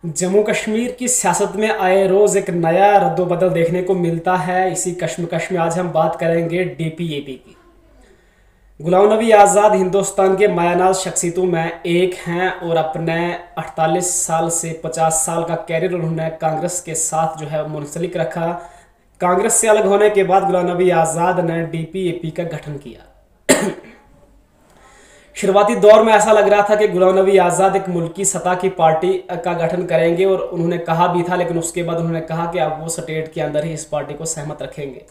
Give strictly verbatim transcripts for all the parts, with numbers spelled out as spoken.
जम्मू कश्मीर की सियासत में आए रोज़ एक नया रद्दोबदल देखने को मिलता है। इसी कश्मकश में आज हम बात करेंगे डी पी ए पी की। गुलाम नबी आज़ाद हिंदुस्तान के मायानाज शख्सियतों में एक हैं और अपने अड़तालीस साल से पचास साल का कैरियर उन्होंने कांग्रेस के साथ जो है मुंसलिक रखा। कांग्रेस से अलग होने के बाद गुलाम नबी आज़ाद ने डी पी ए पी का गठन किया। शुरुआती दौर में ऐसा लग रहा था कि गुलाम नबी आज़ाद एक मुल्की सतह की पार्टी का गठन करेंगे और उन्होंने कहा भी था, लेकिन उसके बाद उन्होंने कहा कि अब वो स्टेट के अंदर ही इस पार्टी को सहमत रखेंगे।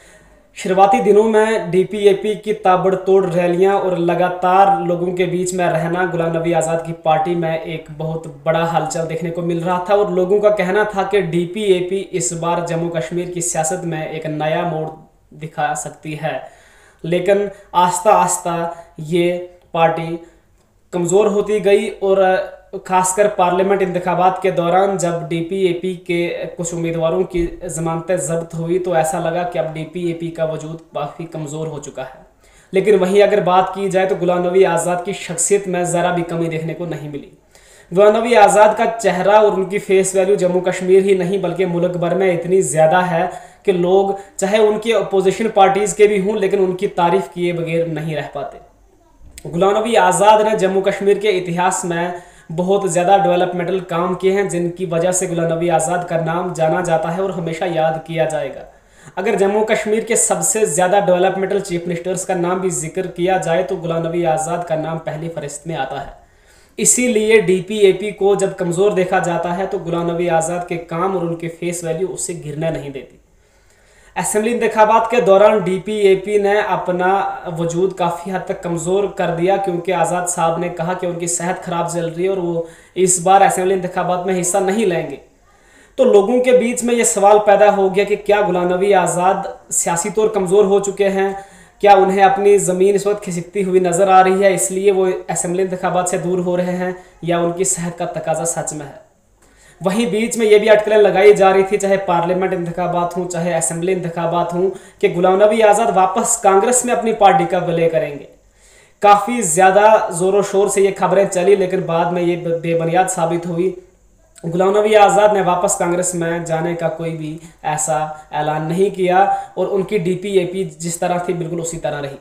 शुरुआती दिनों में डी पी ए पी की ताबड़तोड़ रैलियां और लगातार लोगों के बीच में रहना गुलाम नबी आज़ाद की पार्टी में एक बहुत बड़ा हलचल देखने को मिल रहा था और लोगों का कहना था कि डी पी ए पी इस बार जम्मू कश्मीर की सियासत में एक नया मोड़ दिखा सकती है। लेकिन आस्ता आस्ता ये पार्टी कमज़ोर होती गई और ख़ासकर पार्लियामेंट इंतखाबात के दौरान जब डी पी ए पी के कुछ उम्मीदवारों की ज़मानतें ज़ब्त हुई तो ऐसा लगा कि अब डी पी ए पी का वजूद काफ़ी कमज़ोर हो चुका है। लेकिन वहीं अगर बात की जाए तो गुलाम नबी आज़ाद की शख्सियत में ज़रा भी कमी देखने को नहीं मिली। गुलाम नबी आज़ाद का चेहरा और उनकी फेस वैल्यू जम्मू कश्मीर ही नहीं बल्कि मुल्क भर में इतनी ज़्यादा है कि लोग चाहे उनके अपोजिशन पार्टीज़ के भी हों लेकिन उनकी तारीफ़ किए बगैर नहीं रह पाते। गुलाम नबी आज़ाद ने जम्मू कश्मीर के इतिहास में बहुत ज़्यादा डेवलपमेंटल काम किए हैं जिनकी वजह से गुलाम नबी आज़ाद का नाम जाना जाता है और हमेशा याद किया जाएगा। अगर जम्मू कश्मीर के सबसे ज़्यादा डेवलपमेंटल चीफ मिनिस्टर्स का नाम भी जिक्र किया जाए तो गुलाम नबी आज़ाद का नाम पहली फहरिस्त में आता है। इसीलिए डी पी ए पी को जब कमज़ोर देखा जाता है तो गुलाम नबी आज़ाद के काम और उनके फेस वैल्यू उससे गिरने नहीं देती। असेंबली इंतखाबात के दौरान डी पी ए पी ने अपना वजूद काफ़ी हद तक कमज़ोर कर दिया क्योंकि आज़ाद साहब ने कहा कि उनकी सेहत ख़राब चल रही है और वो इस बार असेंबली इंतखाबात में हिस्सा नहीं लेंगे। तो लोगों के बीच में ये सवाल पैदा हो गया कि क्या गुलाम नबी आज़ाद सियासी तौर कमज़ोर हो चुके हैं, क्या उन्हें अपनी ज़मीन इस वक्त खिसकती हुई नज़र आ रही है इसलिए वो असेंबली इंतखाबात से दूर हो रहे हैं, या उनकी सेहत का तकाजा सच में है। वहीं बीच में ये भी अटकलें लगाई जा रही थी चाहे पार्लियामेंट इंतखाबात हों चाहे असेंबली इंतखाबात हों कि गुलाम नबी आज़ाद वापस कांग्रेस में अपनी पार्टी का विलय करेंगे। काफ़ी ज़्यादा ज़ोरों शोर से ये खबरें चली लेकिन बाद में ये बेबुनियाद साबित हुई। गुलाम नबी आज़ाद ने वापस कांग्रेस में जाने का कोई भी ऐसा ऐलान नहीं किया और उनकी डी पी ए पी जिस तरह थी बिल्कुल उसी तरह रही।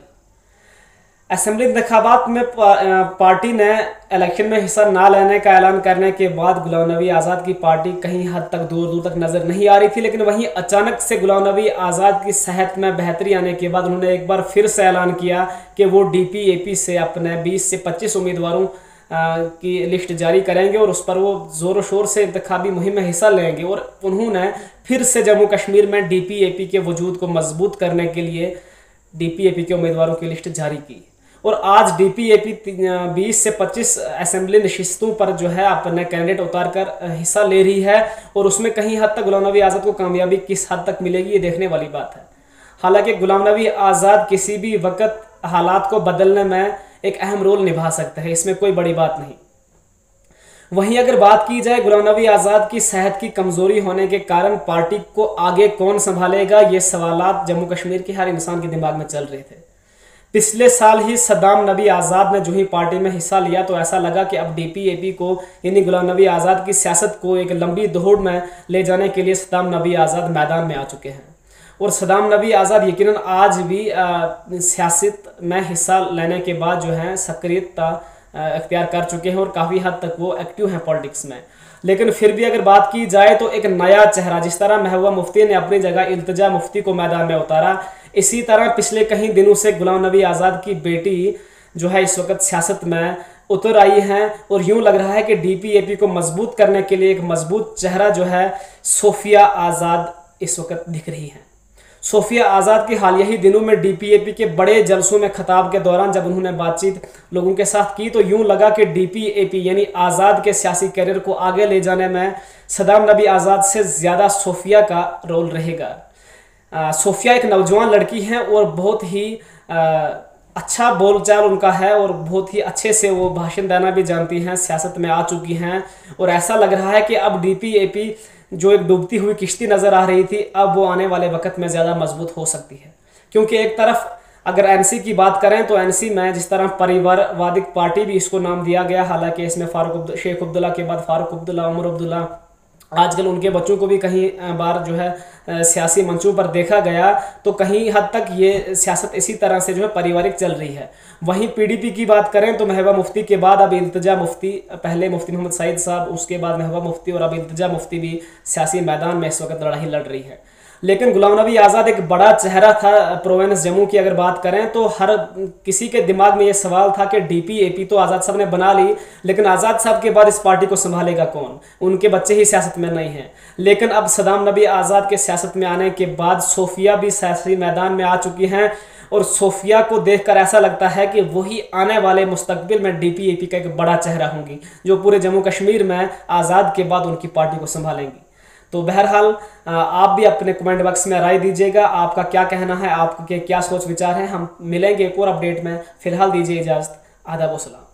असेंबली इंतखाबात में पार्टी ने इलेक्शन में हिस्सा ना लेने का ऐलान करने के बाद गुलाम नबी आज़ाद की पार्टी कहीं हद तक दूर दूर तक नज़र नहीं आ रही थी, लेकिन वहीं अचानक से गुलाम नबी आज़ाद की सेहत में बेहतरी आने के बाद उन्होंने एक बार फिर से ऐलान किया कि वो डी पी ए पी से अपने बीस से पच्चीस उम्मीदवारों की लिस्ट जारी करेंगे और उस पर वो ज़ोर शोर से इंतखाबी मुहिम में हिस्सा लेंगे। और उन्होंने फिर से जम्मू कश्मीर में डी पी ए पी के वजूद को मजबूत करने के लिए डी पी ए पी के उम्मीदवारों की लिस्ट जारी की और आज डी पी ए पी बीस से पच्चीस असेंबली नशिस्तों पर जो है अपने कैंडिडेट उतार कर हिस्सा ले रही है और उसमें कहीं हद तक गुलाम नबी आज़ाद को कामयाबी किस हद तक मिलेगी ये देखने वाली बात है। हालांकि गुलाम नबी आज़ाद किसी भी वक्त हालात को बदलने में एक अहम रोल निभा सकते हैं, इसमें कोई बड़ी बात नहीं। वहीं अगर बात की जाए गुलाम नबी आज़ाद की सेहत की कमज़ोरी होने के कारण पार्टी को आगे कौन संभालेगा, ये सवालात जम्मू कश्मीर के हर इंसान के दिमाग में चल रहे थे। पिछले साल ही सद्दाम नबी आज़ाद ने जो ही पार्टी में हिस्सा लिया तो ऐसा लगा कि अब डी पी ए पी को यानी गुलाम नबी आज़ाद की सियासत को एक लंबी दौड़ में ले जाने के लिए सद्दाम नबी आज़ाद मैदान में आ चुके हैं और सद्दाम नबी आज़ाद यकीनन आज भी सियासत में हिस्सा लेने के बाद जो है सक्रियता अख्तियार कर चुके हैं और काफ़ी हद तक वो एक्टिव हैं पॉलिटिक्स में। लेकिन फिर भी अगर बात की जाए तो एक नया चेहरा, जिस तरह महबूबा मुफ्ती ने अपनी जगह इल्तिजा मुफ्ती को मैदान में उतारा, इसी तरह पिछले कई दिनों से गुलाम नबी आज़ाद की बेटी जो है इस वक्त सियासत में उतर आई हैं और यूं लग रहा है कि डी पी ए पी को मजबूत करने के लिए एक मजबूत चेहरा जो है सोफिया आज़ाद इस वक्त दिख रही हैं। सोफिया आज़ाद की हालिया ही दिनों में डी पी ए पी के बड़े जलसों में खिताब के दौरान जब उन्होंने बातचीत लोगों के साथ की तो यूं लगा कि डी पी ए पी यानी आज़ाद के सियासी कैरियर को आगे ले जाने में सद्दाम नबी आज़ाद से ज़्यादा सोफिया का रोल रहेगा। आ, सोफिया एक नौजवान लड़की हैं और बहुत ही आ, अच्छा बोलचाल उनका है और बहुत ही अच्छे से वो भाषण देना भी जानती हैं, सियासत में आ चुकी हैं और ऐसा लग रहा है कि अब डी पी ए पी जो एक डूबती हुई किश्ती नज़र आ रही थी अब वो आने वाले वक्त में ज़्यादा मजबूत हो सकती है, क्योंकि एक तरफ अगर एनसी की बात करें तो एनसी में जिस तरह परिवारवादी पार्टी भी इसको नाम दिया गया, हालांकि इसमें फारूक शेख अब्दुल्ला के बाद फारूक अब्दुल्ला, उमर अब्दुल्ला, आजकल उनके बच्चों को भी कहीं बार जो है सियासी मंचों पर देखा गया, तो कहीं हद तक ये सियासत इसी तरह से जो है पारिवारिक चल रही है। वहीं पीडीपी की बात करें तो महबूबा मुफ्ती के बाद अब इल्तिजा मुफ्ती, पहले मुफ्ती मोहम्मद सईद साहब, उसके बाद महबूबा मुफ्ती और अब इल्तिजा मुफ्ती भी सियासी मैदान में इस वक्त लड़ाई लड़ रही है। लेकिन गुलाम नबी आज़ाद एक बड़ा चेहरा था प्रोविंस जम्मू की। अगर बात करें तो हर किसी के दिमाग में ये सवाल था कि डीपी एपी तो आज़ाद साहब ने बना ली, लेकिन आज़ाद साहब के बाद इस पार्टी को संभालेगा कौन? उनके बच्चे ही सियासत में नहीं हैं। लेकिन अब सदाम नबी आज़ाद के सियासत में आने के बाद सोफिया भी सियासी मैदान में आ चुकी हैं, और सोफिया को देखकर ऐसा लगता है कि वही आने वाले मुस्तकबिल में डीपी एपी का एक बड़ा चेहरा होंगी, जो पूरे जम्मू कश्मीर में आज़ाद के बाद उनकी पार्टी को संभालेंगी। तो बहरहाल आप भी अपने कमेंट बॉक्स में राय दीजिएगा, आपका क्या कहना है, आपके क्या सोच विचार हैं। हम मिलेंगे एक और अपडेट में, फिलहाल दीजिए इजाज़त। आदाब व सलाम।